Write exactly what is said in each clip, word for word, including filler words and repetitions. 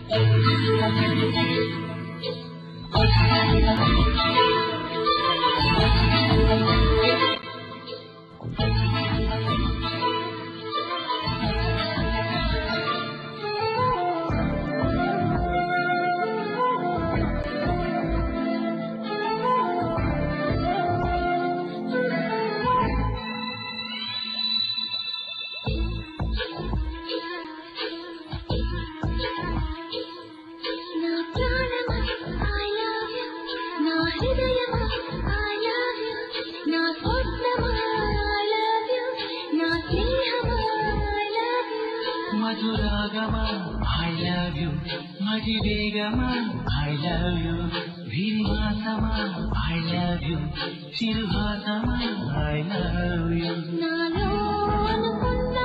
Madhuragama, I love you. Madhivegama, I love you. Virimasama, I love you. Chiruhatama, I love you. Nalo anukunna,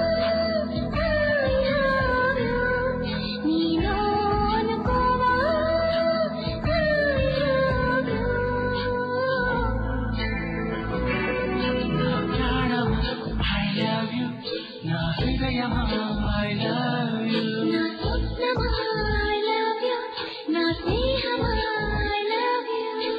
I love you. Neelo anukova, I love you. Na pranama, I love you. Na hridayama, I love you. Na swapnama, I love you. Na snehama, I love you.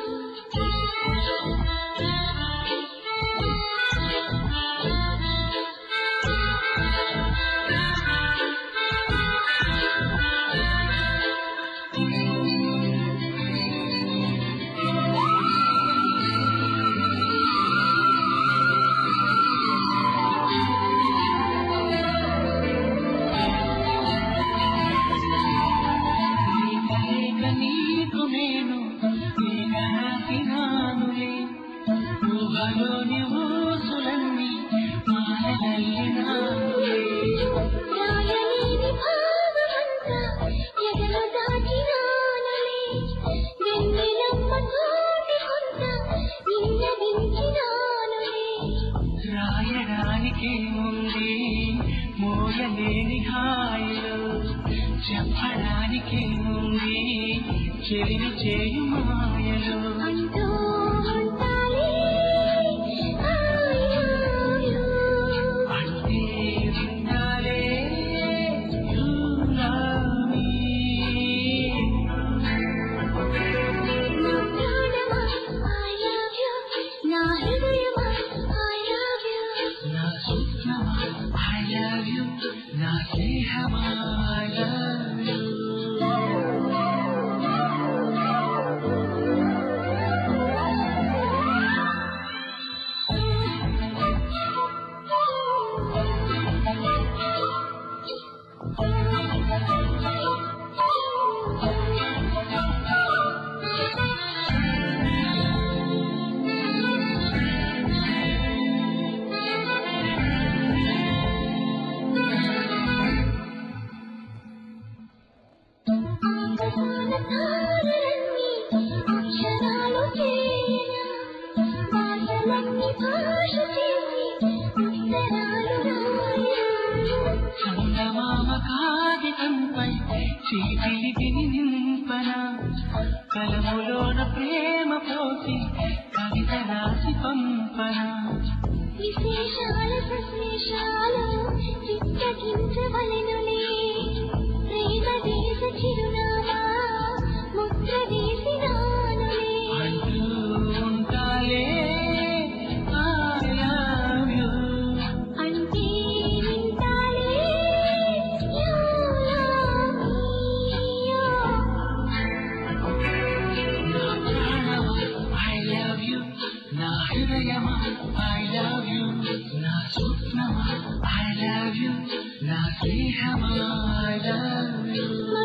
రాయడానికి ఉంది మోయలేని హాయిలు చెప్పడానికి ఉంది చెలిమి చేయు మాయలు అంటూ ఉంటాలి అంటే ఉండాలే you love me. నా ప్రాణమా I love you. నా హృదయమా I love you. నా స్వప్నమా I love you. నా స్నేహమా I love you. చందమామ కాగితంపై చీటికి నింపన కలములోన ప్రేమ పోసి కవిత రాసి పంపన విశేషాల సందేశాలు చిత్తగించవలెనులే ప్రేమ దేశ చిరునామా ముద్ర వేసినానులే అంటూ ఉంటాలే I love you. అంటే వింటాలే you love me. నా ప్రాణమా I love you. నా హృదయమా I love you. నా స్వప్నమా I love you. నా స్నేహమా I love you.